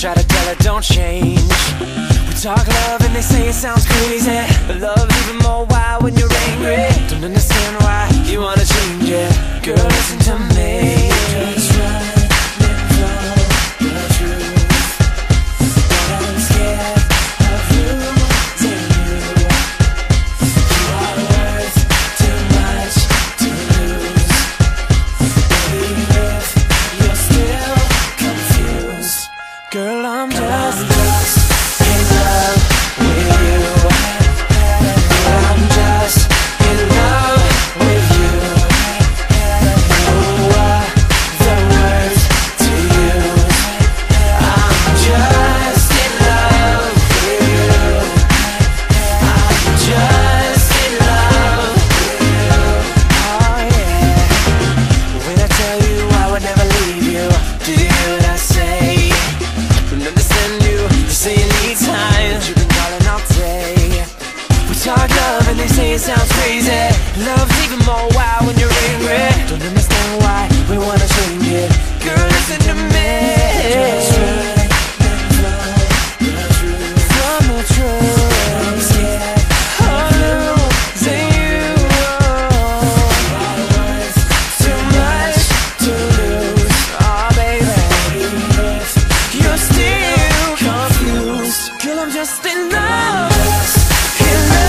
try to tell her don't change. We talk love and they say it sounds crazy, but love's even more wild when you're angry. Don't understand why you wanna change it. Girl, listen to me. Just running from the truth, but I'm scared of losing you. You are worth too much to lose. Baby, if you're still confused, girl, I'm just in love with you. I'm just in love with you. Oh, the words to use. I'm just in love with you. I'm just in love with you. Oh yeah. When I tell you I would never leave you, do you hear what I say? Don't understand you, you say you need time, you've been calling all day. We talk love and they say it sounds crazy. Love's even more wild when you're angry. Don't understand why we wanna change it. Girl, listen to me. Just running from the truth. I'm scared of losing you. Too much to lose. Oh baby, you're still confused. Girl, I'm just in love. In love.